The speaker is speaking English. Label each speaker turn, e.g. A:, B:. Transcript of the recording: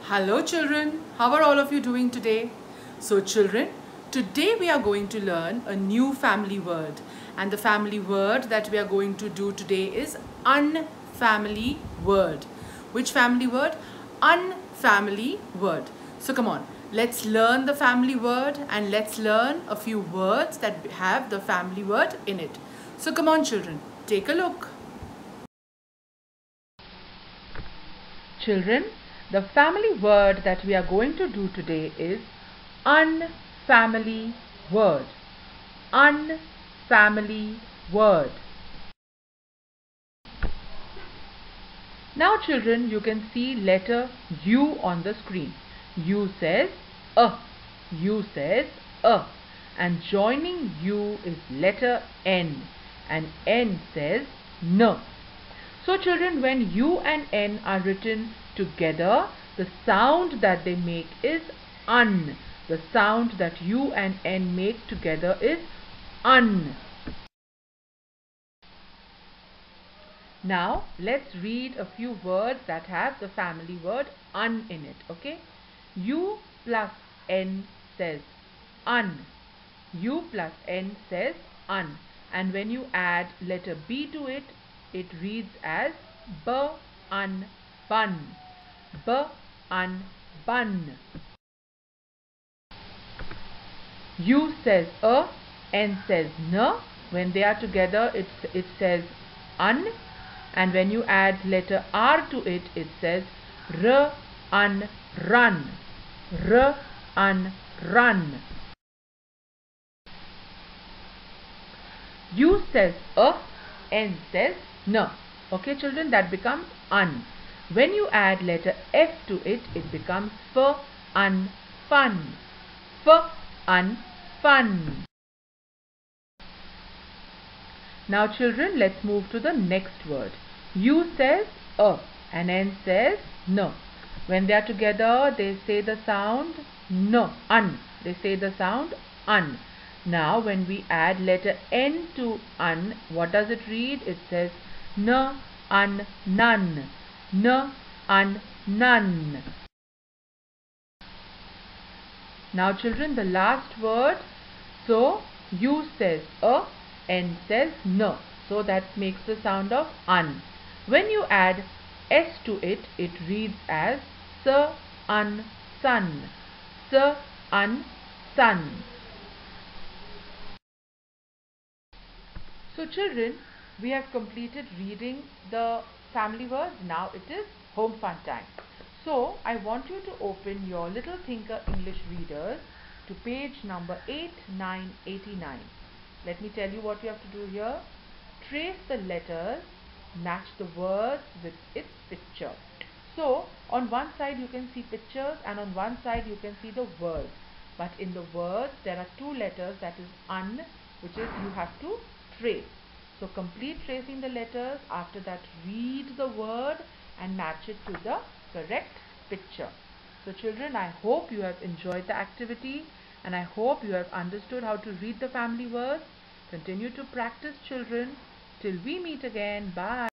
A: Hello children, how are all of you doing today? So children, today we are going to learn a new family word, and the family word that we are going to do today is unfamily word. Which family word? Unfamily word. So come on, let's learn the family word and let's learn a few words that have the family word in it. So come on children, take a look. Children, the family word that we are going to do today is unfamily word. Unfamily word. Now children, you can see letter U on the screen. U says a. U says a. And joining U is letter N. And N says N. So children, when U and N are written together, the sound that they make is un. The sound that U and N make together is un. Now let's read a few words that have the family word un in it. Okay? U plus N says un. U plus N says un. And when you add letter B to it, it reads as b-un bun. B-un bun. U says a, N says n. When they are together, it says un. And when you add letter R to it, it says r-un run. R-un run. U says a, N says n. Okay children, that becomes un. When you add letter F to it, it becomes f-un fun. F-un fun. Now children, let's move to the next word. U says a and N says n. When they are together, they say the sound n, un. They say the sound un. Now when we add letter N to un, what does it read? It says n, un, none. N, un, none. Now children, the last word. So U says a, N says n. So that makes the sound of un. When you add S to it, it reads as s-un sun. S-un sun. So children, we have completed reading the family words. Now it is home fun time. So I want you to open your Little Thinker English readers to page number 8989. Let me tell you what you have to do here. Trace the letters, match the words with its picture. So on one side you can see pictures and on one side you can see the words. But in the words there are two letters, that is un, which is you have to trace. So complete tracing the letters. After that, read the word and match it to the correct picture. So children, I hope you have enjoyed the activity and I hope you have understood how to read the family words. Continue to practice children. Till we meet again. Bye.